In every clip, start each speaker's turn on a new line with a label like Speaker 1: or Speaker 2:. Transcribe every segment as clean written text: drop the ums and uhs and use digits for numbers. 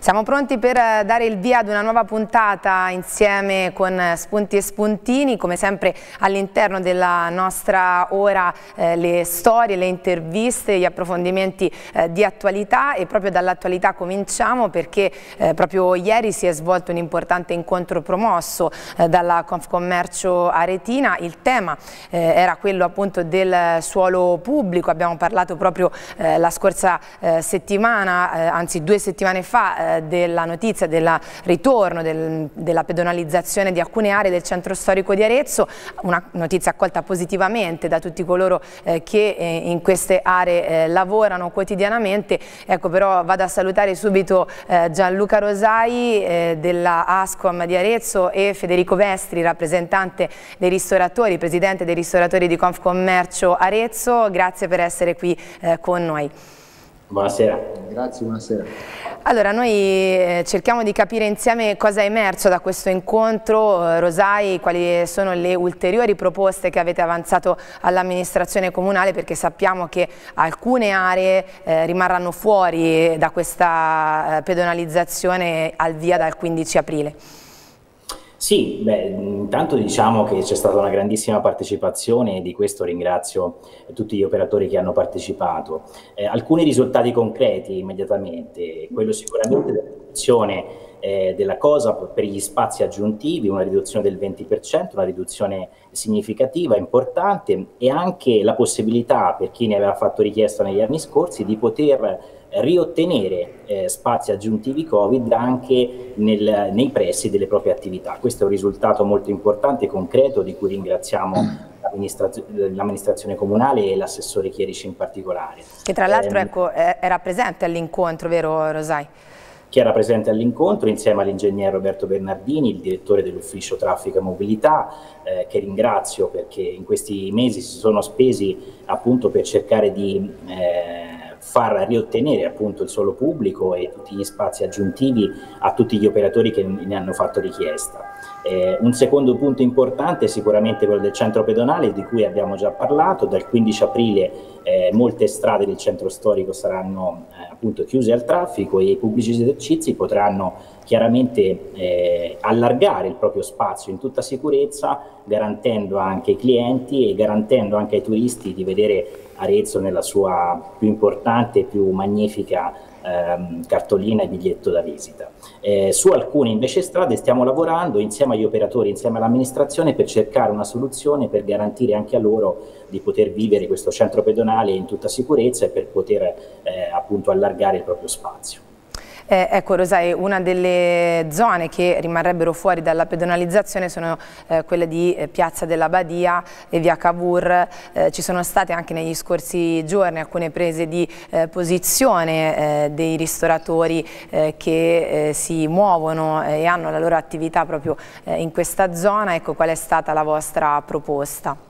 Speaker 1: Siamo pronti per dare il via ad una nuova puntata insieme con Spunti e Spuntini, come sempre all'interno della nostra ora le storie, le interviste, gli approfondimenti di attualità, e proprio dall'attualità cominciamo perché proprio ieri si è svolto un importante incontro promosso dalla Confcommercio Aretina. Il tema era quello appunto del suolo pubblico. Abbiamo parlato proprio la scorsa settimana, anzi 2 settimane fa, della notizia del ritorno della pedonalizzazione di alcune aree del centro storico di Arezzo, una notizia accolta positivamente da tutti coloro che in queste aree lavorano quotidianamente. Ecco, però vado a salutare subito Gianluca Rosai della Ascom di Arezzo e Federico Vestri, rappresentante dei ristoratori, presidente dei ristoratori di Confcommercio Arezzo. Grazie per essere qui con noi.
Speaker 2: Buonasera.
Speaker 3: Grazie, buonasera.
Speaker 1: Allora, noi cerchiamo di capire insieme cosa è emerso da questo incontro. Rosai, quali sono le ulteriori proposte che avete avanzato all'amministrazione comunale, perché sappiamo che alcune aree rimarranno fuori da questa pedonalizzazione al via dal 15 aprile.
Speaker 2: Sì, intanto diciamo che c'è stata una grandissima partecipazione e di questo ringrazio tutti gli operatori che hanno partecipato. Alcuni risultati concreti immediatamente, quello sicuramente della riduzione della cosa per gli spazi aggiuntivi, una riduzione del 20%, una riduzione significativa, importante, e anche la possibilità per chi ne aveva fatto richiesta negli anni scorsi di poter riottenere spazi aggiuntivi Covid anche nei pressi delle proprie attività. Questo è un risultato molto importante e concreto di cui ringraziamo l'amministrazione comunale e l'assessore Chierici in particolare.
Speaker 1: Che tra l'altro ecco, era presente all'incontro, vero Rosai?
Speaker 2: Che era presente all'incontro insieme all'ingegner Roberto Bernardini, il direttore dell'ufficio traffico e mobilità, che ringrazio perché in questi mesi si sono spesi appunto per cercare di far riottenere appunto il suolo pubblico e tutti gli spazi aggiuntivi a tutti gli operatori che ne hanno fatto richiesta. Un secondo punto importante è sicuramente quello del centro pedonale, di cui abbiamo già parlato. Dal 15 aprile molte strade del centro storico saranno appunto chiuse al traffico e i pubblici esercizi potranno chiaramente allargare il proprio spazio in tutta sicurezza, garantendo anche ai clienti e garantendo anche ai turisti di vedere Arezzo nella sua più importante e più magnifica cartolina e biglietto da visita. Su alcune invece strade stiamo lavorando insieme agli operatori, insieme all'amministrazione, per cercare una soluzione per garantire anche a loro di poter vivere questo centro pedonale in tutta sicurezza e per poter appunto allargare il proprio spazio.
Speaker 1: Ecco Rosai, una delle zone che rimarrebbero fuori dalla pedonalizzazione sono quelle di Piazza della Badia e via Cavour. Ci sono state anche negli scorsi giorni alcune prese di posizione dei ristoratori che si muovono e hanno la loro attività proprio in questa zona. Ecco, qual è stata la vostra proposta?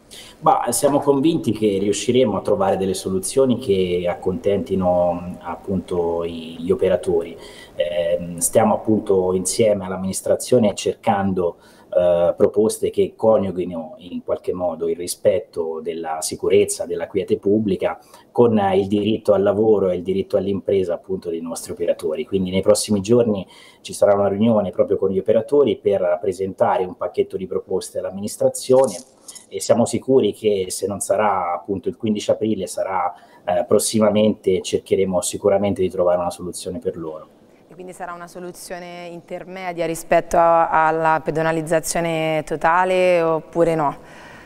Speaker 2: Siamo convinti che riusciremo a trovare delle soluzioni che accontentino appunto gli operatori. Stiamo appunto insieme all'amministrazione cercando proposte che coniughino in qualche modo il rispetto della sicurezza, della quiete pubblica con il diritto al lavoro e il diritto all'impresa appunto dei nostri operatori. Quindi nei prossimi giorni ci sarà una riunione proprio con gli operatori per presentare un pacchetto di proposte all'amministrazione e siamo sicuri che se non sarà appunto il 15 aprile sarà prossimamente, cercheremo sicuramente di trovare una soluzione per loro.
Speaker 1: Quindi sarà una soluzione intermedia rispetto alla pedonalizzazione totale oppure no?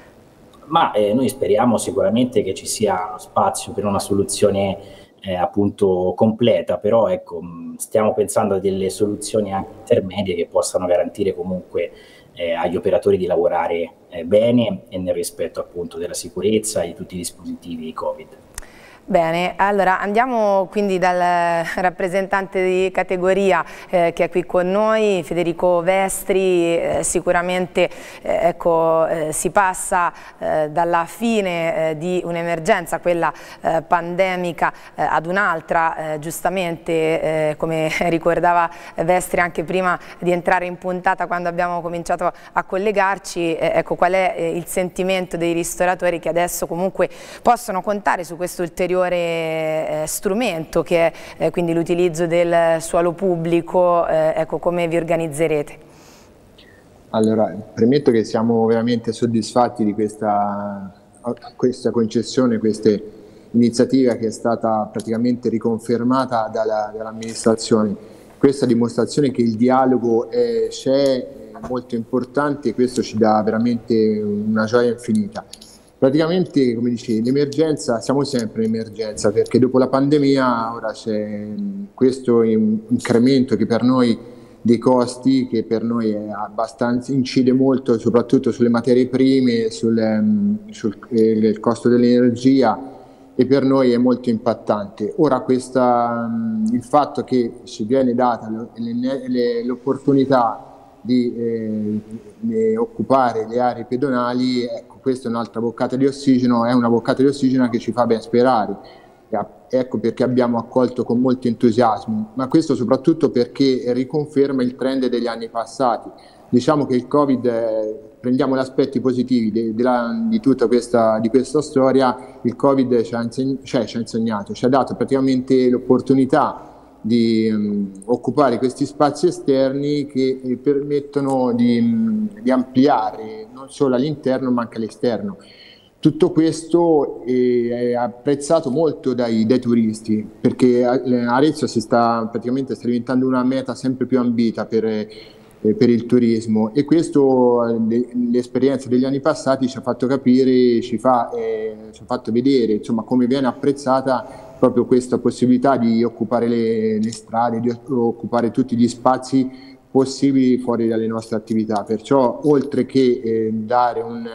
Speaker 2: Noi speriamo sicuramente che ci sia spazio per una soluzione appunto completa, però ecco, stiamo pensando a delle soluzioni anche intermedie che possano garantire comunque agli operatori di lavorare bene e nel rispetto appunto della sicurezza e di tutti i dispositivi Covid.
Speaker 1: Bene, allora andiamo quindi dal rappresentante di categoria che è qui con noi, Federico Vestri. Sicuramente si passa dalla fine di un'emergenza, quella pandemica, ad un'altra, giustamente come ricordava Vestri anche prima di entrare in puntata quando abbiamo cominciato a collegarci. Ecco, qual è il sentimento dei ristoratori che adesso comunque possono contare su questo ulteriore ulteriore strumento che è quindi l'utilizzo del suolo pubblico, ecco, come vi organizzerete?
Speaker 3: Allora, premetto che siamo veramente soddisfatti di questa concessione, questa iniziativa che è stata praticamente riconfermata dall'amministrazione. Questa dimostrazione che il dialogo c'è, è molto importante, e questo ci dà veramente una gioia infinita. Praticamente, come dicevi, l'emergenza, siamo sempre in emergenza, perché dopo la pandemia ora c'è questo incremento che per noi dei costi, che per noi è abbastanza, incide molto soprattutto sulle materie prime, sul costo dell'energia, e per noi è molto impattante. Ora il fatto che ci viene data l'opportunità di occupare le aree pedonali, ecco, questa è un'altra boccata di ossigeno, è una boccata di ossigeno che ci fa ben sperare. Ecco perché abbiamo accolto con molto entusiasmo, ma questo soprattutto perché riconferma il trend degli anni passati. Diciamo che il Covid, prendiamo gli aspetti positivi di tutta questa storia, il Covid ci ha insegnato, ci ha dato praticamente l'opportunità di occupare questi spazi esterni che permettono di ampliare non solo all'interno ma anche all'esterno. Tutto questo è apprezzato molto dai turisti, perché Arezzo sta diventando una meta sempre più ambita per il turismo, e questo l'esperienza degli anni passati ci ha fatto capire, ci ha fatto vedere, insomma, come viene apprezzata proprio questa possibilità di occupare le strade, di occupare tutti gli spazi possibili fuori dalle nostre attività. Perciò, oltre che dare un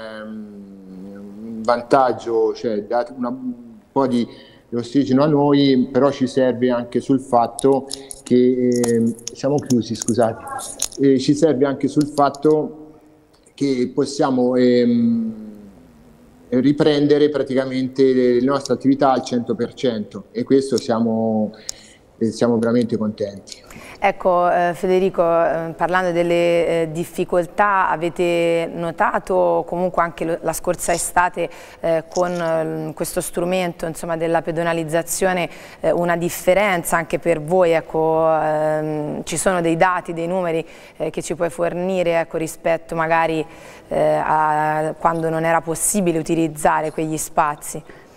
Speaker 3: vantaggio, cioè dare un po' di ossigeno a noi, però ci serve anche sul fatto che siamo chiusi, scusate, ci serve anche sul fatto che possiamo riprendere praticamente le nostre attività al 100%, e questo siamo veramente contenti.
Speaker 1: Ecco, Federico, parlando delle difficoltà, avete notato comunque anche la scorsa estate con questo strumento, insomma, della pedonalizzazione, una differenza anche per voi? Ecco, ci sono dei dati, dei numeri che ci puoi fornire, ecco, rispetto magari a quando non era possibile utilizzare quegli spazi?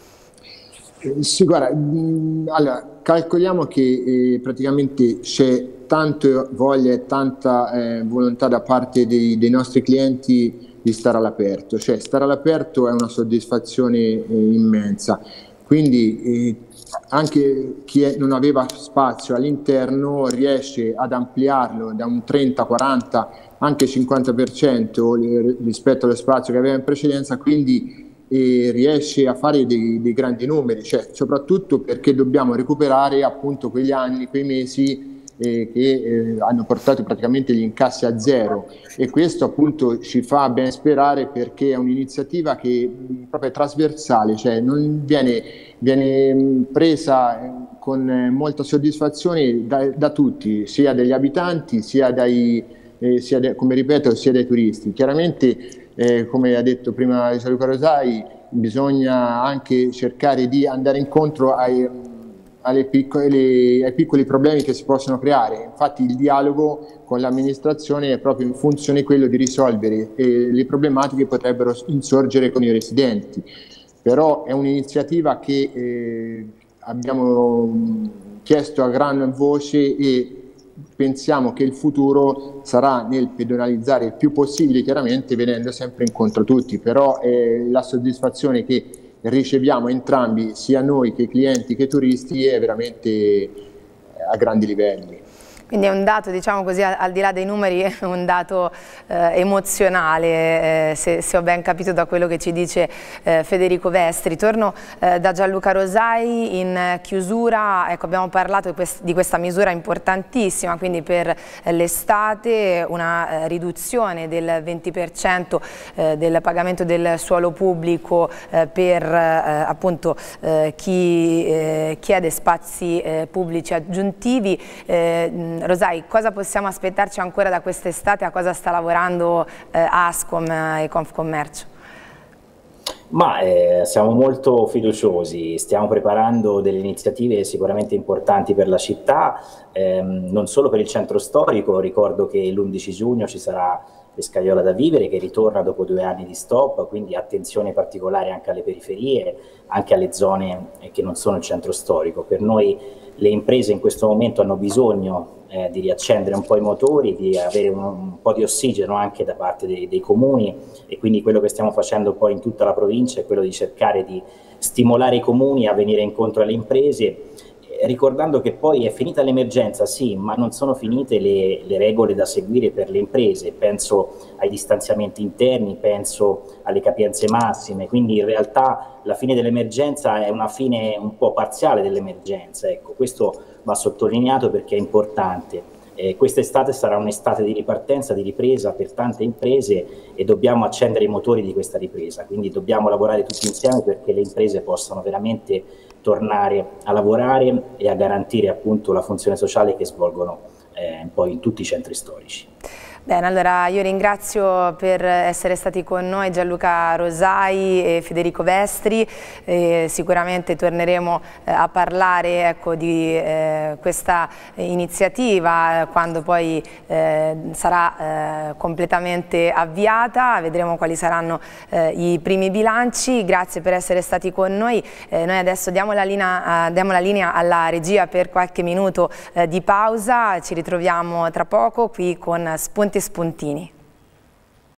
Speaker 3: Sì, guarda, allora, calcoliamo che praticamente c'è tanta voglia e tanta volontà da parte dei nostri clienti di stare all'aperto, cioè stare all'aperto è una soddisfazione immensa, quindi anche chi non aveva spazio all'interno riesce ad ampliarlo da un 30, 40, anche 50% rispetto allo spazio che aveva in precedenza, quindi riesce a fare dei grandi numeri, cioè, soprattutto perché dobbiamo recuperare appunto quegli anni, quei mesi che hanno portato praticamente gli incassi a zero, e questo appunto ci fa ben sperare, perché è un'iniziativa che proprio è trasversale, cioè non viene presa con molta soddisfazione da tutti, sia dagli abitanti sia come ripeto, sia dai turisti. Chiaramente, come ha detto prima Gianluca Rosai, bisogna anche cercare di andare incontro ai piccoli problemi che si possono creare. Infatti il dialogo con l'amministrazione è proprio in funzione di quello di risolvere le problematiche che potrebbero insorgere con i residenti. Però è un'iniziativa che abbiamo chiesto a gran voce, e pensiamo che il futuro sarà nel pedonalizzare il più possibile, chiaramente venendo sempre incontro a tutti, però la soddisfazione che riceviamo entrambi, sia noi che clienti che turisti, è veramente a grandi livelli.
Speaker 1: Quindi è un dato, diciamo così, al di là dei numeri, è un dato emozionale, se ho ben capito da quello che ci dice Federico Vestri. Torno da Gianluca Rosai in chiusura. Ecco, abbiamo parlato di questa misura importantissima, quindi per l'estate una riduzione del 20% del pagamento del suolo pubblico per appunto chi chiede spazi pubblici aggiuntivi. Rosai, cosa possiamo aspettarci ancora da quest'estate? A cosa sta lavorando Ascom e Confcommercio?
Speaker 2: Ma siamo molto fiduciosi, stiamo preparando delle iniziative sicuramente importanti per la città, non solo per il centro storico. Ricordo che l'11 giugno ci sarà Pescaiola da Vivere che ritorna dopo 2 anni di stop, quindi attenzione particolare anche alle periferie, anche alle zone che non sono il centro storico. Per noi le imprese in questo momento hanno bisogno di riaccendere un po' i motori, di avere un po' di ossigeno anche da parte dei comuni, e quindi quello che stiamo facendo poi in tutta la provincia è quello di cercare di stimolare i comuni a venire incontro alle imprese, ricordando che poi è finita l'emergenza, sì, ma non sono finite le regole da seguire per le imprese. Penso ai distanziamenti interni, penso alle capienze massime, quindi in realtà la fine dell'emergenza è una fine un po' parziale dell'emergenza, ecco, questo va sottolineato perché è importante. Quest'estate sarà un'estate di ripartenza, di ripresa per tante imprese, e dobbiamo accendere i motori di questa ripresa, quindi dobbiamo lavorare tutti insieme perché le imprese possano veramente tornare a lavorare e a garantire appunto la funzione sociale che svolgono poi in tutti i centri storici.
Speaker 1: Bene, allora io ringrazio per essere stati con noi Gianluca Rosai e Federico Vestri, sicuramente torneremo a parlare, ecco, di questa iniziativa quando poi sarà completamente avviata, vedremo quali saranno i primi bilanci. Grazie per essere stati con noi, noi adesso diamo la linea alla regia per qualche minuto di pausa, ci ritroviamo tra poco qui con Spunti e Spuntini.